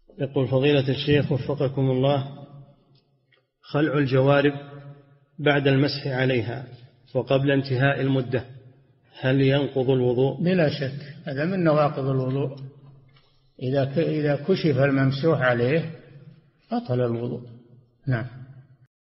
يقول فضيلة الشيخ وفقكم الله، خلع الجوارب بعد المسح عليها وقبل انتهاء المدة هل ينقض الوضوء؟ بلا شك هذا من نواقض الوضوء. إذا كشف الممسوح عليه بطل الوضوء. نعم.